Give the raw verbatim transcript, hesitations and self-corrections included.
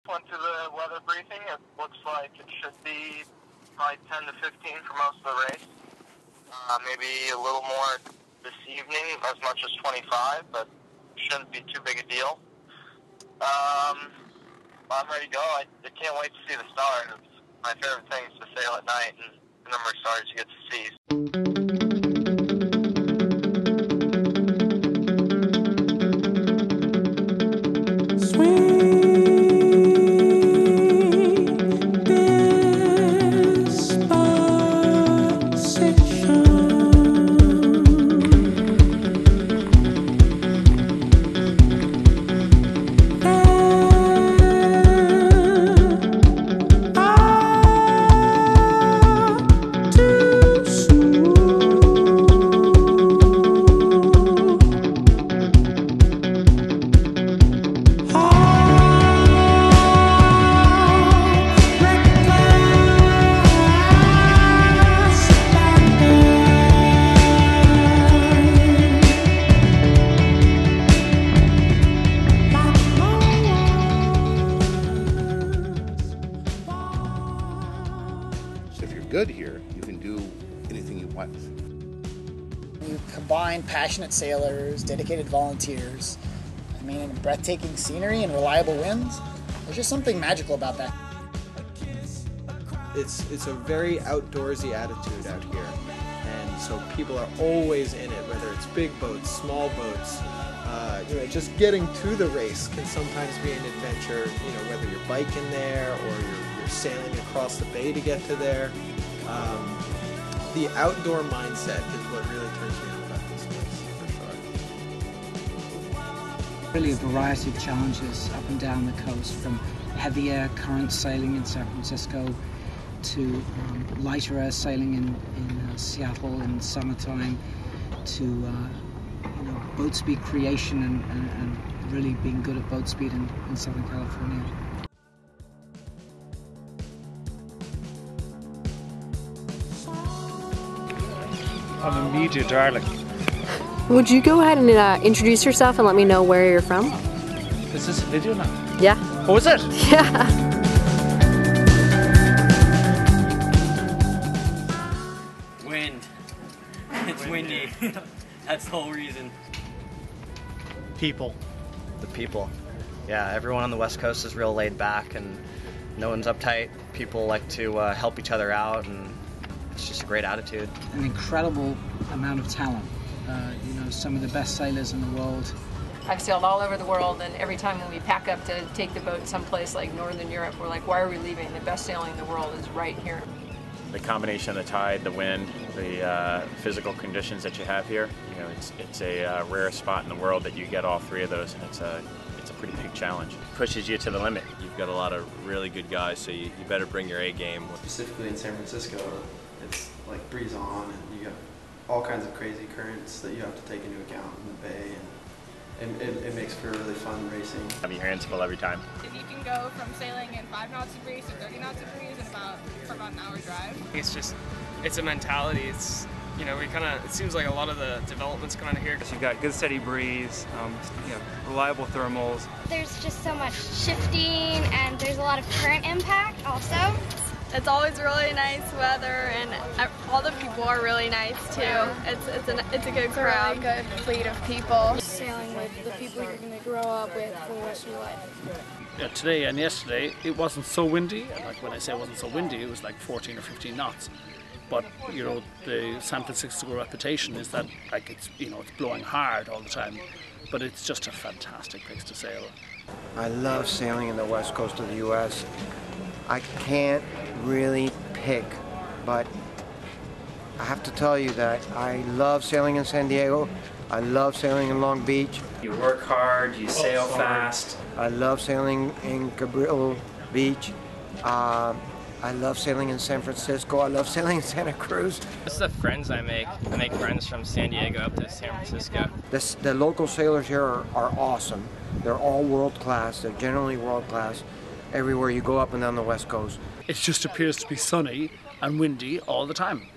Went to the weather briefing. It looks like it should be probably ten to fifteen for most of the race. Uh, maybe a little more this evening, as much as twenty-five, but shouldn't be too big a deal. Um, I'm ready to go. I, I can't wait to see the stars. My favorite thing is to sail at night and the number of stars you get to see. Good here, you can do anything you want. You combine passionate sailors, dedicated volunteers, I mean, breathtaking scenery and reliable winds. There's just something magical about that. It's it's a very outdoorsy attitude out here, and so people are always in it, whether it's big boats, small boats. Uh, you know, just getting to the race can sometimes be an adventure. You know, whether you're biking there or you're, you're sailing across the bay to get to there. Um, the outdoor mindset is what really turns me on about this place, for sure. Really a variety of challenges up and down the coast, from heavy air current sailing in San Francisco to um, lighter air sailing in, in uh, Seattle in summertime, to uh, you know, boat speed creation and, and, and really being good at boat speed in, in Southern California. I'm a media darling. Would you go ahead and uh, introduce yourself and let me know where you're from? Is this a video now? Yeah. Oh, is it? Yeah. Wind. It's windy. That's the whole reason. People. The people. Yeah, everyone on the West Coast is real laid back and no one's uptight. People like to uh, help each other out, and it's just a great attitude. An incredible amount of talent. Uh, you know, some of the best sailors in the world. I've sailed all over the world, and every time when we pack up to take the boat someplace like Northern Europe, we're like, why are we leaving? The best sailing in the world is right here. The combination of the tide, the wind, the uh, physical conditions that you have here, you know, it's it's a uh, rare spot in the world that you get all three of those, and it's a it's a pretty big challenge. It pushes you to the limit. You've got a lot of really good guys, so you, you better bring your A game. Specifically in San Francisco, it's like breeze on, and you got all kinds of crazy currents that you have to take into account in the bay, and it, it, it makes for really fun racing. Have your hands full every time. If you can go from sailing in five knots of breeze to thirty knots of breeze in about for about an hour drive. It's just, it's a mentality. It's, you know, we kind of, it seems like a lot of the development's coming out of here. You've got good steady breeze, um, you know, reliable thermals. There's just so much shifting, and there's a lot of current impact also. It's always really nice weather, and all the people are really nice too. It's it's a it's a good crowd. It's a really good fleet of people. Sailing with the people you're going to grow up with for the rest of your life. Yeah, today and yesterday it wasn't so windy. Like when I say it wasn't so windy, it was like fourteen or fifteen knots. But you know, the San Francisco reputation is that like it's you know it's blowing hard all the time. But it's just a fantastic place to sail. I love sailing in the west coast of the U S I can't really pick, but I have to tell you that I love sailing in San Diego. I love sailing in Long Beach. You work hard, you sail fast. I love sailing in Cabrillo Beach. Uh, I love sailing in San Francisco. I love sailing in Santa Cruz. It's the friends I make. I make friends from San Diego up to San Francisco. This, the local sailors here are, are awesome. They're all world class. They're generally world class everywhere you go up and down the West Coast. It just appears to be sunny and windy all the time.